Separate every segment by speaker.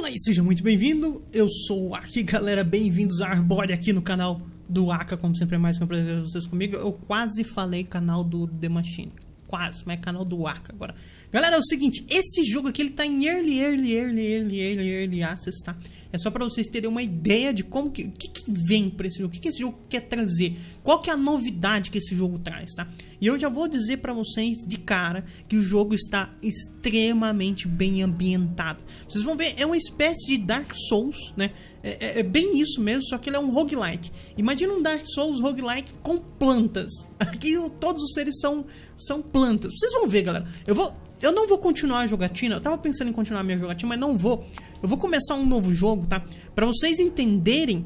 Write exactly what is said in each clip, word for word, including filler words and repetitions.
Speaker 1: Fala aí, seja muito bem-vindo, eu sou o Aki, galera, bem-vindos a Arbore aqui no canal do Aka, como sempre é mais que um prazer ter vocês comigo. Eu quase falei canal do The Machine, quase, mas é canal do Aka agora. Galera, é o seguinte, esse jogo aqui ele tá em Early, Early, Early, Early, Early, Early Access, tá? É só pra vocês terem uma ideia de como que, o que, que vem pra esse jogo, o que, que esse jogo quer trazer, qual que é a novidade que esse jogo traz, tá? E eu já vou dizer pra vocês de cara que o jogo está extremamente bem ambientado. Vocês vão ver, é uma espécie de Dark Souls, né? É, é, é bem isso mesmo, só que ele é um roguelike. Imagina um Dark Souls roguelike com plantas. Aqui todos os seres são, são plantas. Vocês vão ver, galera. Eu vou... Eu não vou continuar a jogatina, eu tava pensando em continuar a minha jogatina, mas não vou. Eu vou começar um novo jogo, tá? Pra vocês entenderem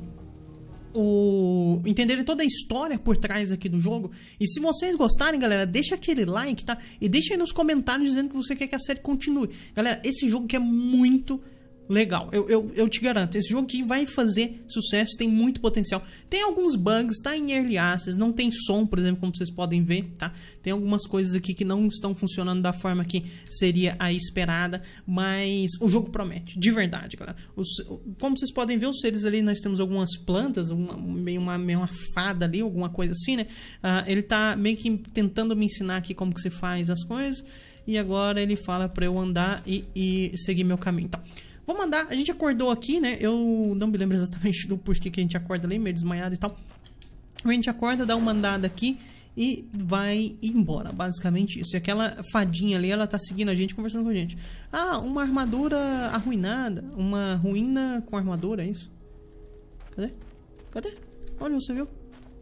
Speaker 1: o... entenderem toda a história por trás aqui do jogo. E se vocês gostarem, galera, deixa aquele like, tá? E deixa aí nos comentários dizendo que você quer que a série continue. Galera, esse jogo que é muito legal, eu, eu, eu te garanto, esse jogo aqui vai fazer sucesso, tem muito potencial. Tem alguns bugs, tá em Early Access, não tem som, por exemplo, como vocês podem ver, tá? Tem algumas coisas aqui que não estão funcionando da forma que seria a esperada, mas o jogo promete, de verdade, galera. Os, como vocês podem ver, os seres ali, nós temos algumas plantas, uma, meio, uma, meio uma fada ali, alguma coisa assim, né? Uh, ele tá meio que tentando me ensinar aqui como que se faz as coisas, e agora ele fala pra eu andar e, e seguir meu caminho, então. Vamos andar, a gente acordou aqui, né? Eu não me lembro exatamente do porquê que a gente acorda ali, meio desmaiado e tal. A gente acorda, dá uma andada aqui e vai embora, basicamente isso. E aquela fadinha ali, ela tá seguindo a gente, conversando com a gente. Ah, uma armadura arruinada, uma ruína com armadura, é isso? Cadê? Cadê? Onde você viu?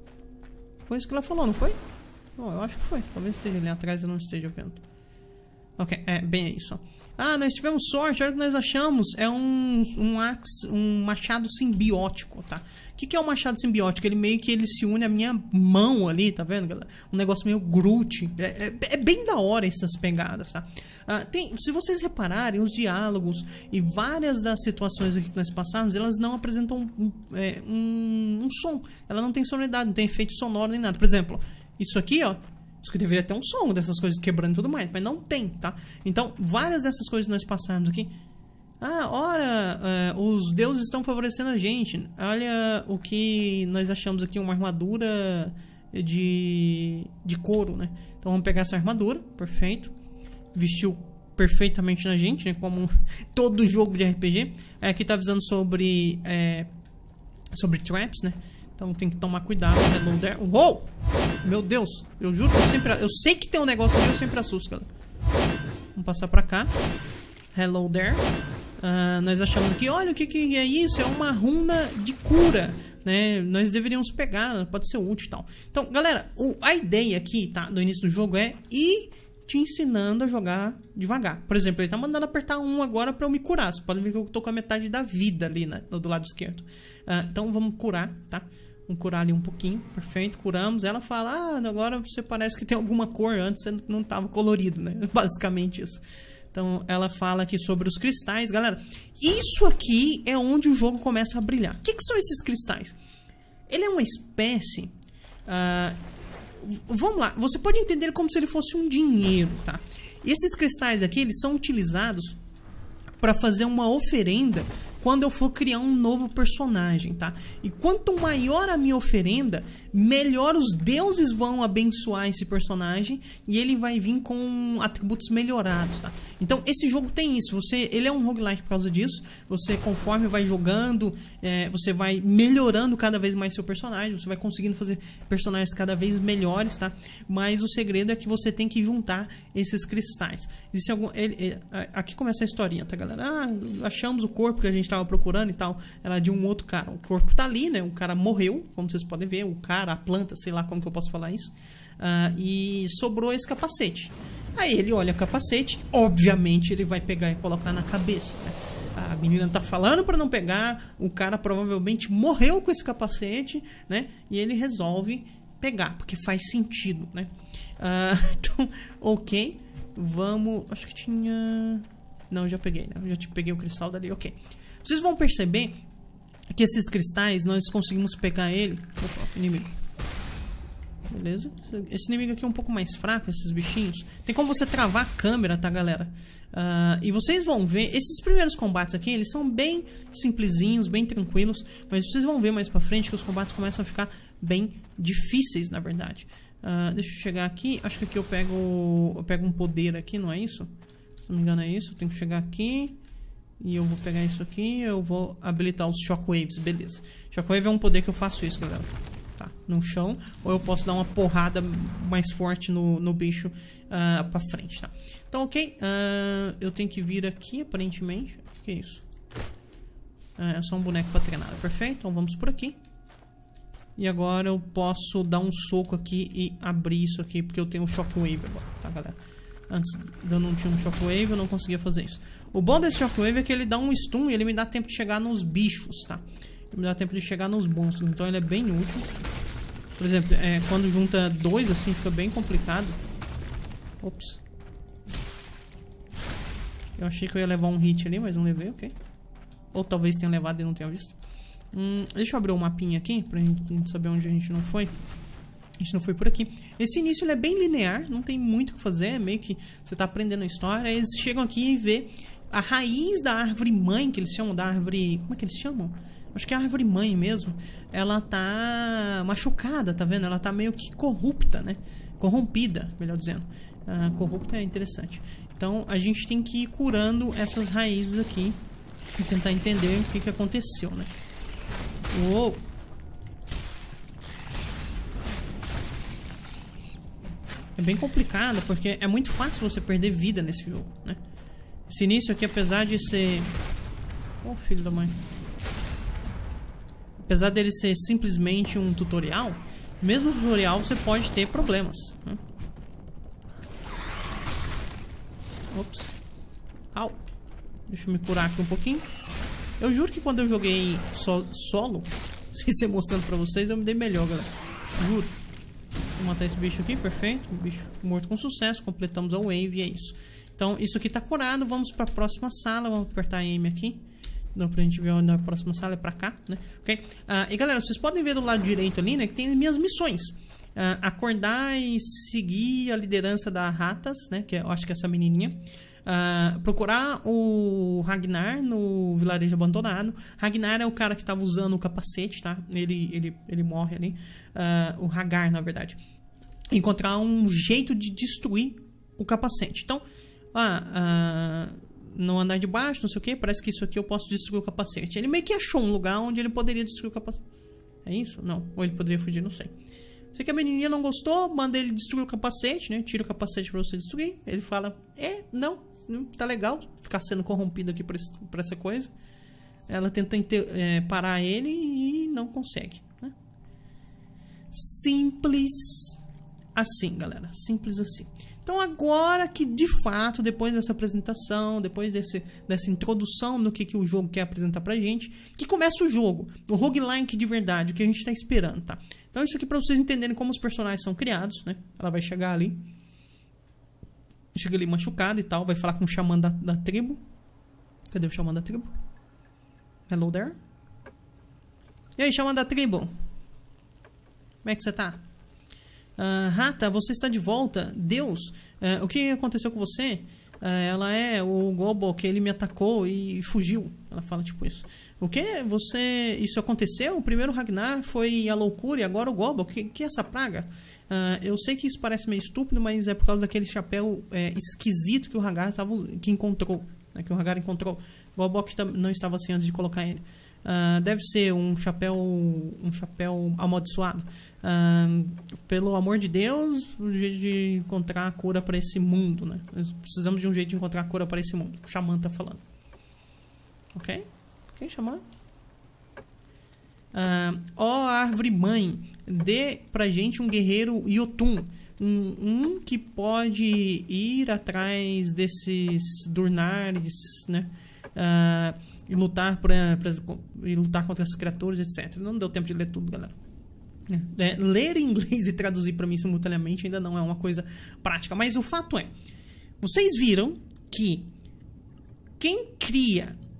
Speaker 1: Foi isso que ela falou, não foi? Oh, eu acho que foi, talvez esteja ali atrás, eu não esteja vendo. Ok, é bem isso, ó. Ah, nós tivemos sorte, olha o que nós achamos. É um, um, axe, um machado simbiótico, tá? O que, que é um machado simbiótico? Ele meio que ele se une à minha mão ali, tá vendo, galera? Um negócio meio Groot. É, é, é bem da hora essas pegadas, tá? Ah, tem, se vocês repararem, os diálogos e várias das situações aqui que nós passamos, elas não apresentam um, é, um, um som. Ela não tem sonoridade, não tem efeito sonoro nem nada. Por exemplo, isso aqui, ó. Isso que deveria ter um som dessas coisas quebrando e tudo mais, mas não tem, tá? Então, várias dessas coisas que nós passamos aqui. Ah, ora, uh, os deuses estão favorecendo a gente. Olha o que nós achamos aqui, uma armadura de, de couro, né? Então vamos pegar essa armadura, perfeito. Vestiu perfeitamente na gente, né? Como todo jogo de R P G. Aqui tá avisando sobre, é, sobre traps, né? Então tem que tomar cuidado. Hello there. Uou! Meu Deus, eu juro que eu sempre... Eu sei que tem um negócio ali, eu sempre assusto, galera. Vamos passar pra cá. Hello there. Uh, nós achamos aqui, olha o que, que é isso. É uma runa de cura, né? Nós deveríamos pegar, pode ser útil e tal. Então, galera, o, a ideia aqui, tá, do início do jogo é ir te ensinando a jogar devagar. Por exemplo, ele tá mandando apertar um agora pra eu me curar. Você pode ver que eu tô com a metade da vida ali, né, do lado esquerdo. Uh, então vamos curar, tá? Vamos curar ali um pouquinho, perfeito, curamos. Ela fala, ah, agora você parece que tem alguma cor, antes você não estava colorido, né? Basicamente isso. Então ela fala aqui sobre os cristais. Galera, isso aqui é onde o jogo começa a brilhar. O que, que são esses cristais? Ele é uma espécie... Uh, vamos lá, você pode entender como se ele fosse um dinheiro, tá? E esses cristais aqui, eles são utilizados para fazer uma oferenda quando eu for criar um novo personagem, tá? E quanto maior a minha oferenda, melhor os deuses vão abençoar esse personagem e ele vai vir com atributos melhorados, tá? Então esse jogo tem isso, você, ele é um roguelike por causa disso. Você, conforme vai jogando, é, você vai melhorando cada vez mais seu personagem, você vai conseguindo fazer personagens cada vez melhores, tá? Mas o segredo é que você tem que juntar esses cristais. Existe algum, ele, ele, aqui começa a historinha, tá, galera? Ah, achamos o corpo que a gente estava procurando e tal, era de um outro cara. O corpo tá ali, né? O cara morreu, como vocês podem ver, o cara, a planta, sei lá como que eu posso falar isso. Uh, e sobrou esse capacete. Aí ele olha o capacete, obviamente ele vai pegar e colocar na cabeça, né? A menina tá falando para não pegar, o cara provavelmente morreu com esse capacete, né? E ele resolve pegar, porque faz sentido, né? Uh, então, ok, vamos... Acho que tinha... Não, já peguei, né? Eu já te peguei o cristal dali, ok. Vocês vão perceber que esses cristais, nós conseguimos pegar ele... Opa, inimigo. Beleza? Esse inimigo aqui é um pouco mais fraco, esses bichinhos. Tem como você travar a câmera, tá, galera? Uh, e vocês vão ver, esses primeiros combates aqui, eles são bem simplesinhos, bem tranquilos. Mas vocês vão ver mais pra frente que os combates começam a ficar bem difíceis, na verdade. Uh, deixa eu chegar aqui. Acho que aqui eu pego, eu pego um poder aqui, não é isso? Se não me engano é isso. Eu tenho que chegar aqui. E eu vou pegar isso aqui. Eu vou habilitar os Shockwaves, beleza. Shockwave é um poder que eu faço isso, galera. Tá, no chão, ou eu posso dar uma porrada mais forte no, no bicho uh, pra frente, tá? Então, ok, uh, eu tenho que vir aqui, aparentemente. O que, que é isso? Uh, é só um boneco pra treinar, perfeito? Então vamos por aqui. E agora eu posso dar um soco aqui e abrir isso aqui, porque eu tenho o Shockwave agora, tá, galera? Antes eu não tinha um Shockwave, eu não conseguia fazer isso. O bom desse Shockwave é que ele dá um stun e ele me dá tempo de chegar nos bichos, tá? Me dá tempo de chegar nos monstros, então ele é bem útil. Por exemplo, é, quando junta dois assim fica bem complicado. Ops. Eu achei que eu ia levar um hit ali, mas não levei, ok. Ou talvez tenha levado e não tenha visto. hum, Deixa eu abrir o um mapinha aqui pra gente saber onde a gente não foi. A gente não foi por aqui. Esse início ele é bem linear, não tem muito o que fazer. É meio que você tá aprendendo a história. Eles chegam aqui e vê a raiz da árvore mãe, que eles chamam da árvore... Como é que eles chamam? Acho que é a árvore mãe mesmo. Ela tá machucada, tá vendo? Ela tá meio que corrupta, né? Corrompida, melhor dizendo. Uh, corrupta é interessante. Então a gente tem que ir curando essas raízes aqui e tentar entender o que, que aconteceu, né? Uou! É bem complicado porque é muito fácil você perder vida nesse jogo, né? Esse início aqui, apesar de ser... Oh, filho da mãe. Apesar dele ser simplesmente um tutorial, mesmo no tutorial você pode ter problemas, né? Ops. Au. Deixa eu me curar aqui um pouquinho. Eu juro que quando eu joguei so solo, sem ser mostrando pra vocês, eu me dei melhor, galera. Juro. Vou matar esse bicho aqui, perfeito. Bicho morto com sucesso, completamos a wave e é isso. Então isso aqui tá curado, vamos pra próxima sala. Vamos apertar M aqui. Não, pra gente ver onde a próxima sala é pra cá, né? Ok? Uh, e galera, vocês podem ver do lado direito ali, né? Que tem as minhas missões. Uh, acordar e seguir a liderança da Ratas, né? Que eu acho que é essa menininha. Uh, procurar o Ragnar no vilarejo abandonado. Ragnar é o cara que tava usando o capacete, tá? Ele, ele, ele morre ali. Uh, o Hagar, na verdade. Encontrar um jeito de destruir o capacete. Então, ah... Uh, no andar de baixo, não sei o que, parece que isso aqui eu posso destruir o capacete. Ele meio que achou um lugar onde ele poderia destruir o capacete. É isso? Não. Ou ele poderia fugir, não sei. Sei que a menininha não gostou, manda ele destruir o capacete, né? Tira o capacete pra você destruir. Ele fala, é, não, não tá legal ficar sendo corrompido aqui por, esse, por essa coisa. Ela tenta é, parar ele e não consegue, né? Simples assim, galera. Simples assim. Então agora que de fato, depois dessa apresentação, depois desse, dessa introdução do que, que o jogo quer apresentar pra gente, que começa o jogo, o roguelike de verdade, o que a gente tá esperando, tá? Então isso aqui pra vocês entenderem como os personagens são criados, né? Ela vai chegar ali, chega ali machucada e tal, vai falar com o xamã da, da tribo. Cadê o xamã da tribo? Hello there. E aí, xamã da tribo? Como é que você tá? Uh, Rata, você está de volta. Deus, uh, o que aconteceu com você? Uh, ela é o Gobo que ele me atacou e fugiu. Ela fala tipo isso. O que? Você... Isso aconteceu? O primeiro Ragnar foi a loucura e agora o Gobo. O que, que é essa praga? Uh, eu sei que isso parece meio estúpido, mas é por causa daquele chapéu é, esquisito que o Hagar tava, que encontrou. Né, que o Hagar encontrou. O Gobo que não estava assim antes de colocar ele. Uh, deve ser um chapéu um chapéu amaldiçoado. Uh, pelo amor de Deus, um jeito de encontrar a cura para esse mundo, né? Nós precisamos de um jeito de encontrar a cura para esse mundo. O xamã tá falando. Ok? Ok, xamã? Uh, ó árvore mãe, dê pra gente um guerreiro Yotun. Um, um que pode ir atrás desses Durnares, né? Uh, e lutar pra, pra, e lutar contra essas criaturas, etcétera. Não deu tempo de ler tudo, galera. É, ler em inglês e traduzir pra mim simultaneamente ainda não é uma coisa prática. Mas o fato é, vocês viram que quem cria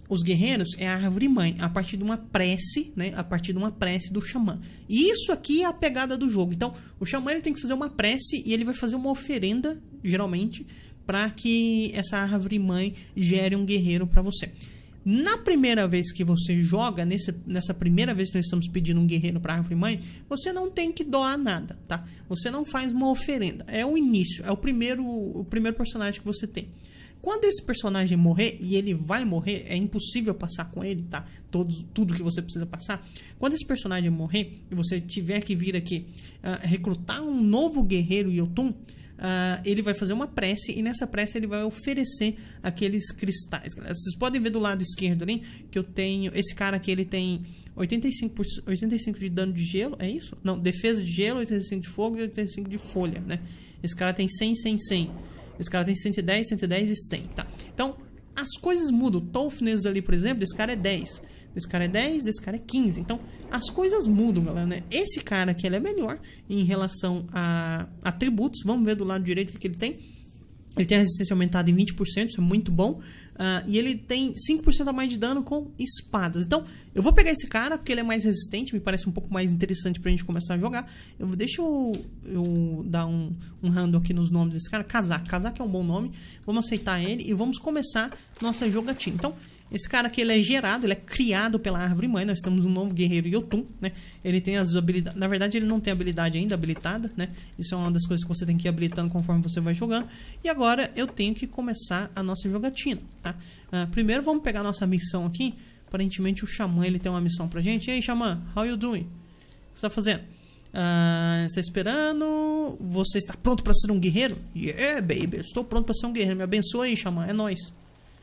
Speaker 1: os guerreiros é a árvore mãe, a partir de uma prece, né? A partir de uma prece do xamã. E isso aqui é a pegada do jogo. Então, o xamã ele tem que fazer uma prece e ele vai fazer uma oferenda, geralmente, para que essa árvore mãe gere um guerreiro para você. Na primeira vez que você joga, nesse, nessa primeira vez que nós estamos pedindo um guerreiro para a árvore mãe, você não tem que doar nada, tá? Você não faz uma oferenda. É o início, é o primeiro, o primeiro personagem que você tem. Quando esse personagem morrer, e ele vai morrer, é impossível passar com ele, tá? Todo, tudo que você precisa passar. Quando esse personagem morrer, e você tiver que vir aqui uh, recrutar um novo guerreiro Yotun, Uh, ele vai fazer uma prece e nessa prece ele vai oferecer aqueles cristais, galera. Vocês podem ver do lado esquerdo ali que eu tenho... Esse cara aqui, ele tem oitenta e cinco, por cento, oitenta e cinco de dano de gelo, é isso? Não, defesa de gelo, oitenta e cinco de fogo e oitenta e cinco de folha, né? Esse cara tem cem, cem, cem. Esse cara tem cento e dez, cento e dez e cem, tá? Então, as coisas mudam. O toughness ali, por exemplo, desse cara é dez. Desse cara é dez, desse cara é quinze. Então, as coisas mudam, galera, né? Esse cara aqui, ele é melhor em relação a atributos. Vamos ver do lado direito o que, que ele tem. Ele tem a resistência aumentada em vinte por cento, isso é muito bom. Uh, e ele tem cinco por cento a mais de dano com espadas. Então, eu vou pegar esse cara porque ele é mais resistente. Me parece um pouco mais interessante pra gente começar a jogar. Eu, deixa eu, eu dar um, um random aqui nos nomes desse cara. Casaco. Casaco é um bom nome. Vamos aceitar ele e vamos começar nossa jogatina. Então, esse cara aqui, ele é gerado, ele é criado pela árvore mãe. Nós temos um novo guerreiro Yotun, né? Ele tem as habilidades... Na verdade, ele não tem habilidade ainda habilitada, né? Isso é uma das coisas que você tem que ir habilitando conforme você vai jogando. E agora, eu tenho que começar a nossa jogatina, tá? Uh, primeiro, vamos pegar a nossa missão aqui. Aparentemente, o xamã, ele tem uma missão pra gente. E aí, xamã, how you doing? O que você tá fazendo? Uh, está esperando... Você está pronto pra ser um guerreiro? Yeah, baby. Estou pronto pra ser um guerreiro. Me abençoa aí, xamã. É nóis.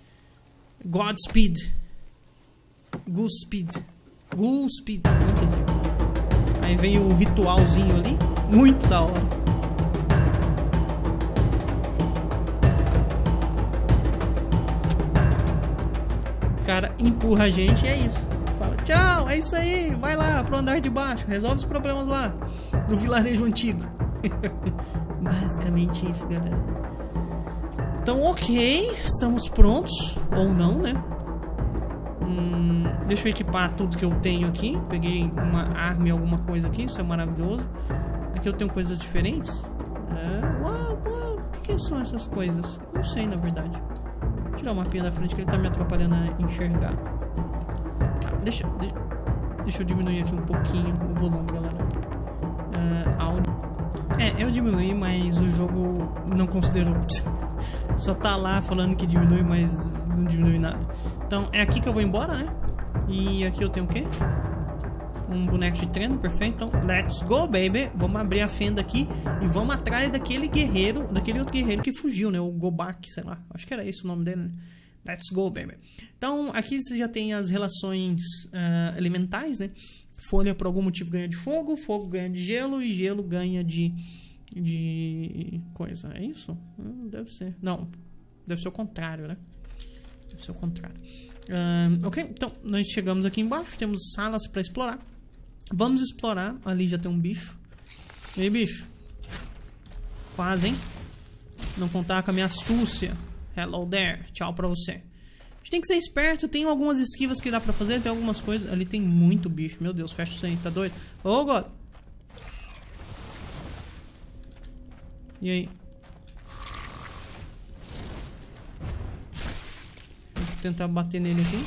Speaker 1: Godspeed. Goodspeed. Goodspeed. Não entendi. Aí vem o ritualzinho ali. Muito da hora. O cara empurra a gente e é isso. Fala, tchau, é isso aí. Vai lá pro andar de baixo. Resolve os problemas lá. No vilarejo antigo. Basicamente isso, galera. Então, ok, estamos prontos, ou não, né? Hum, deixa eu equipar tudo que eu tenho aqui. Peguei uma arma e alguma coisa aqui, isso é maravilhoso. Aqui eu tenho coisas diferentes. É, uau, uau, o que, que são essas coisas? Não sei, na verdade. Vou tirar o mapinha da frente que ele tá me atrapalhando a enxergar. Ah, deixa, deixa, deixa eu diminuir aqui um pouquinho o volume, galera. Uh, áudio. É, eu diminui, mas o jogo não considerou. Só tá lá falando que diminui, mas não diminui nada. Então é aqui que eu vou embora, né? E aqui eu tenho o quê? Um boneco de treino, perfeito. Então, let's go, baby. Vamos abrir a fenda aqui e vamos atrás daquele guerreiro, daquele outro guerreiro que fugiu, né? O Gobak, sei lá. Acho que era esse o nome dele, né? Let's go, baby. Então, aqui você já tem as relações uh, elementais, né? Folha, por algum motivo, ganha de fogo. Fogo ganha de gelo. E gelo ganha de... de coisa, é isso? Hum, deve ser, não, deve ser o contrário, né? Deve ser o contrário. um, Ok, então nós chegamos aqui embaixo. Temos salas para explorar. Vamos explorar, ali já tem um bicho. E aí, bicho? Quase, hein? Não contar com a minha astúcia. Hello there, tchau pra você. A gente tem que ser esperto. Tem algumas esquivas que dá pra fazer. Tem algumas coisas, ali tem muito bicho. Meu Deus, fecha isso aí, tá doido? Oh, God. E aí? Vou tentar bater nele aqui.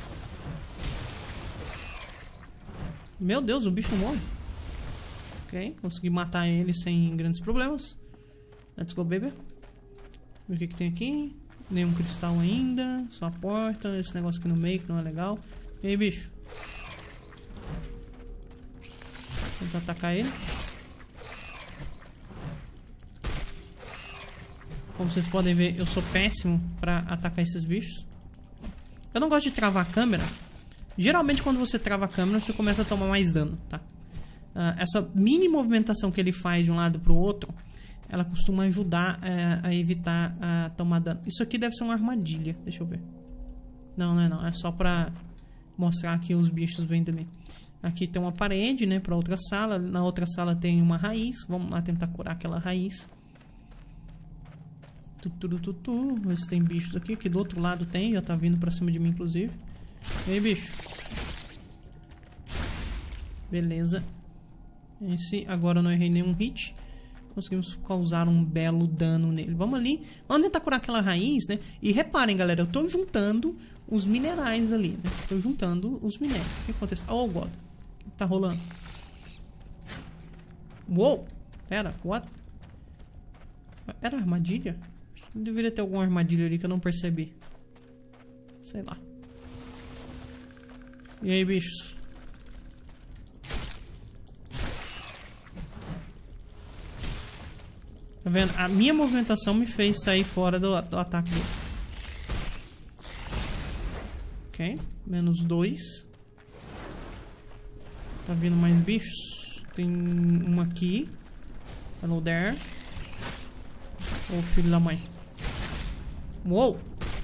Speaker 1: Meu Deus, o bicho não morre. Ok, consegui matar ele sem grandes problemas. Let's go, baby. O que que tem aqui? Nenhum cristal ainda. Só a porta. Esse negócio aqui no meio que não é legal. E aí, bicho? Vou tentar atacar ele. Como vocês podem ver, eu sou péssimo pra atacar esses bichos. Eu não gosto de travar a câmera. Geralmente quando você trava a câmera, você começa a tomar mais dano, tá? Uh, essa mini movimentação que ele faz de um lado pro outro, ela costuma ajudar uh, a evitar a uh, tomar dano. Isso aqui deve ser uma armadilha, deixa eu ver. Não, não é não, é só pra mostrar que os bichos vêm dali. Aqui tem uma parede, né, pra outra sala. Na outra sala tem uma raiz. Vamos lá tentar curar aquela raiz. Tu, tu, tu, tu. Ver se tem bichos aqui. Aqui do outro lado tem, já tá vindo pra cima de mim, inclusive. E aí, bicho? Beleza. Esse agora eu não errei nenhum hit. Conseguimos causar um belo dano nele. Vamos ali. Vamos tentar curar aquela raiz, né? E reparem, galera, eu tô juntando os minerais ali, né? Tô juntando os minérios. O que aconteceu? Oh, God. O que tá rolando? Uou! Pera, what? Era armadilha? Deveria ter alguma armadilha ali que eu não percebi. Sei lá. E aí, bichos? Tá vendo? A minha movimentação me fez sair fora do, do ataque dele. Ok. Menos dois. Tá vindo mais bichos. Tem um aqui. Hello there. Ô, filho da mãe. Uou!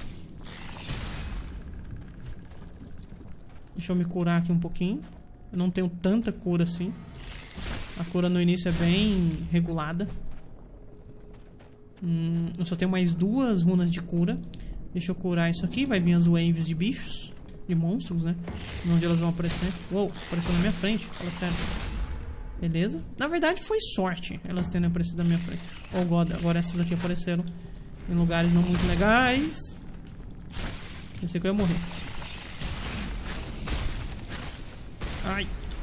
Speaker 1: Deixa eu me curar aqui um pouquinho. Eu não tenho tanta cura assim. A cura no início é bem regulada. Hum, eu só tenho mais duas runas de cura. Deixa eu curar isso aqui. Vai vir as waves de bichos. De monstros, né? Onde elas vão aparecer. Uou, apareceu na minha frente. Fala sério. Beleza. Na verdade foi sorte elas terem aparecido na minha frente. Oh God, agora essas aqui apareceram em lugares não muito legais. Pensei que eu ia morrer. Ai.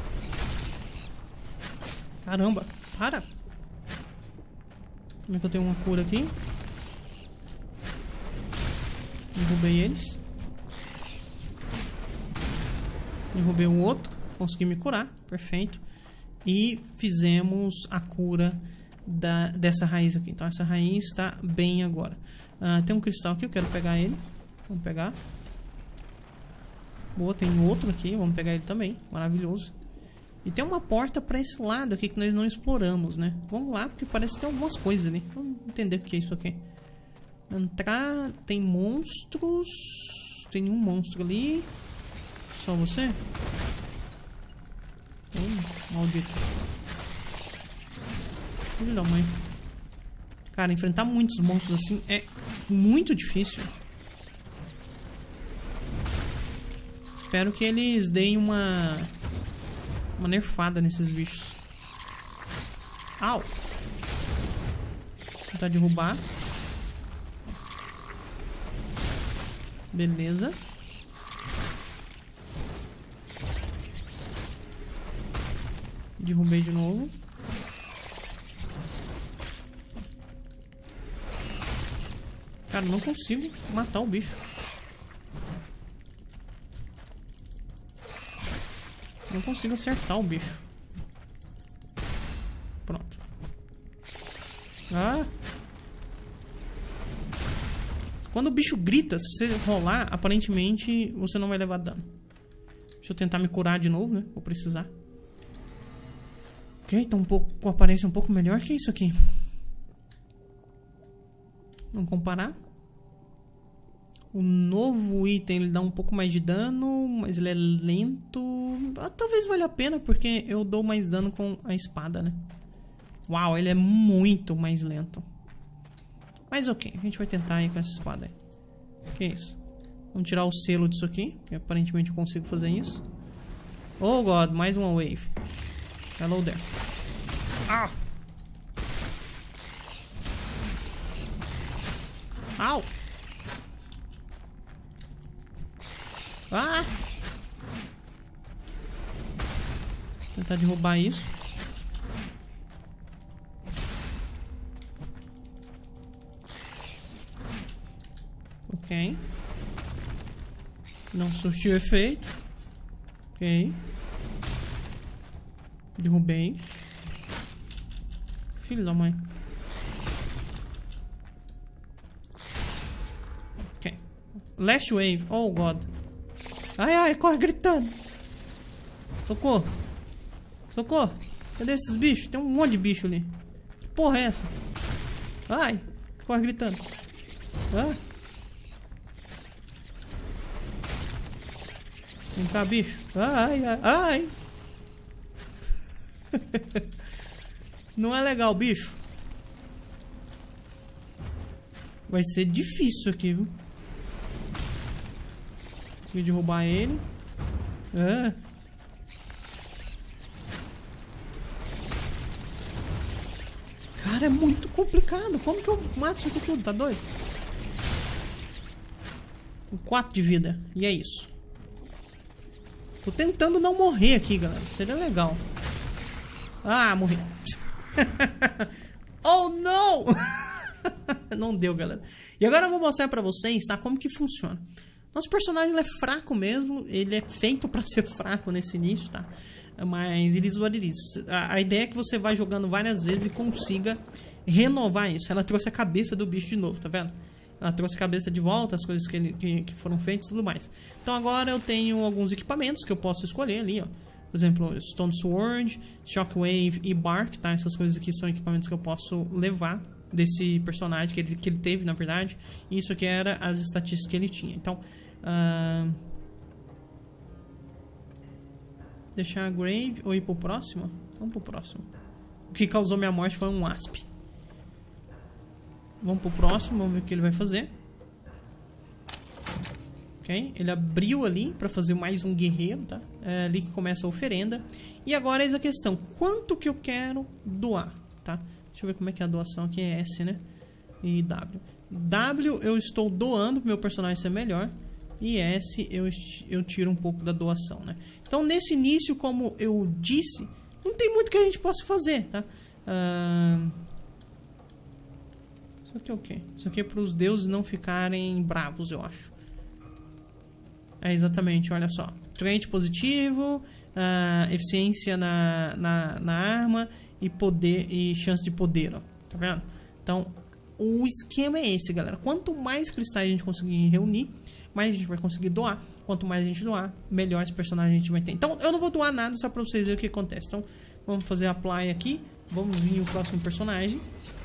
Speaker 1: Caramba, para. Como é que eu tenho uma cura aqui? Derrubei eles. Derrubei o outro. Consegui me curar. Perfeito. E fizemos a cura da, dessa raiz aqui. Então essa raiz está bem agora. Uh, tem um cristal aqui, eu quero pegar ele. Vamos pegar. Boa, tem outro aqui. Vamos pegar ele também. Maravilhoso. E tem uma porta para esse lado aqui que nós não exploramos, né? Vamos lá, porque parece que tem algumas coisas ali. Vamos entender o que é isso aqui. Entrar, tem monstros. Tem um monstro ali. Só você? Oh, maldito. Filho da mãe. Cara, enfrentar muitos monstros assim é muito difícil. Espero que eles deem uma... Uma nerfada nesses bichos. Au! Vou tentar derrubar. Beleza. Derrubei de novo. Cara, não consigo matar o bicho. Não consigo acertar o bicho. Pronto. Ah! Quando o bicho grita, se você rolar, aparentemente você não vai levar dano. Deixa eu tentar me curar de novo, né? Vou precisar. Ok, tá um pouco com aparência um pouco melhor. Que é isso aqui? Vamos comparar. O novo item ele dá um pouco mais de dano, mas ele é lento. Ah, talvez valha a pena porque eu dou mais dano com a espada, né? Uau, ele é muito mais lento. Mas ok, a gente vai tentar aí com essa espada aí. Que é isso? Vamos tirar o selo disso aqui, que aparentemente eu consigo fazer isso. Oh God, mais uma wave. Hello there. Ah! Au! Ah! Vou tentar derrubar isso. Ok. Não surtiu efeito. Ok. Derrubei. Filho da mãe. Ok. Last wave. Oh God. Ai, ai, corre gritando. Socorro. Socorro. Cadê esses bichos? Tem um monte de bicho ali. Que porra é essa? Ai, corre gritando. Ah. Vem cá, bicho. Ai, ai, ai. Não é legal, bicho. Vai ser difícil aqui, viu? Consegui derrubar ele. É. Cara, é muito complicado. Como que eu mato isso aqui tudo? Tá doido? Com quatro de vida. E é isso. Tô tentando não morrer aqui, galera. Seria legal. Ah, morri. Oh, não! Não deu, galera. E agora eu vou mostrar pra vocês, tá? Como que funciona. Nosso personagem ele é fraco mesmo. Ele é feito pra ser fraco nesse início, tá? Mas it is what it is. A, a ideia é que você vai jogando várias vezes e consiga renovar isso. Ela trouxe a cabeça do bicho de novo, tá vendo? Ela trouxe a cabeça de volta, as coisas que, ele, que, que foram feitas e tudo mais. Então agora eu tenho alguns equipamentos que eu posso escolher ali, ó. Por exemplo, Stone Sword, Shockwave e Bark, tá? Essas coisas aqui são equipamentos que eu posso levar desse personagem que ele, que ele teve, na verdade. E isso aqui era as estatísticas que ele tinha. Então, uh... deixar a Grave ou ir pro próximo? Vamos pro próximo. O que causou minha morte foi um Wasp. Vamos pro próximo, vamos ver o que ele vai fazer. Ok, ele abriu ali para fazer mais um guerreiro, tá? É ali que começa a oferenda. E agora eis a questão, quanto que eu quero doar, tá? Deixa eu ver como é que é a doação aqui, é S, né? E W. W eu estou doando pro meu personagem ser melhor. E S eu, eu tiro um pouco da doação, né? Então nesse início, como eu disse, não tem muito que a gente possa fazer, tá? Uh... Isso aqui é o quê? Isso aqui é para os deuses não ficarem bravos, eu acho. É exatamente, olha só. Trait positivo, uh, eficiência na, na, na arma e poder e chance de poder, ó. Tá vendo? Então, o esquema é esse, galera. Quanto mais cristais a gente conseguir reunir, mais a gente vai conseguir doar. Quanto mais a gente doar, melhor esse personagem a gente vai ter. Então, eu não vou doar nada só pra vocês verem o que acontece. Então, vamos fazer apply aqui. Vamos vir o próximo personagem.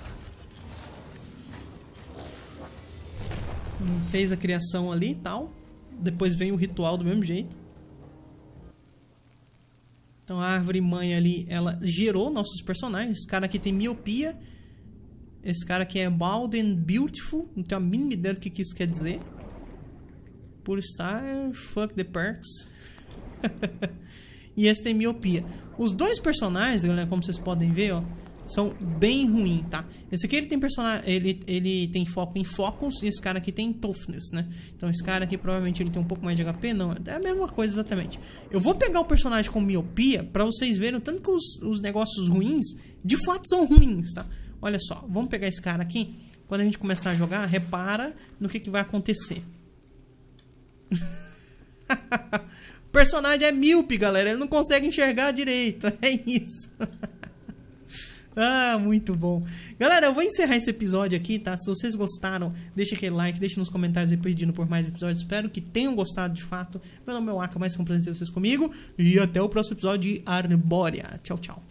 Speaker 1: Fez a criação ali e tal. Depois vem o ritual do mesmo jeito. Então a árvore mãe ali, ela gerou nossos personagens. Esse cara aqui tem miopia. Esse cara aqui é bald and beautiful. Não tenho a mínima ideia do que, que isso quer dizer. Puro star, fuck the perks. E esse tem miopia. Os dois personagens, galera, como vocês podem ver, ó, são bem ruins, tá? Esse aqui ele tem personagem, ele, ele tem foco em focus e esse cara aqui tem toughness, né? Então esse cara aqui provavelmente ele tem um pouco mais de H P, não, é a mesma coisa exatamente. Eu vou pegar o personagem com miopia pra vocês verem o tanto que os, os negócios ruins de fato são ruins, tá? Olha só, vamos pegar esse cara aqui. Quando a gente começar a jogar, repara no que, que vai acontecer. O personagem é míope, galera, ele não consegue enxergar direito, é isso. Ah, muito bom. Galera, eu vou encerrar esse episódio aqui, tá? Se vocês gostaram, deixa aquele like, deixa nos comentários aí pedindo por mais episódios. Espero que tenham gostado de fato. Meu nome é Waka, mais que um prazer ter vocês comigo. E até o próximo episódio de Arbórea. Tchau, tchau.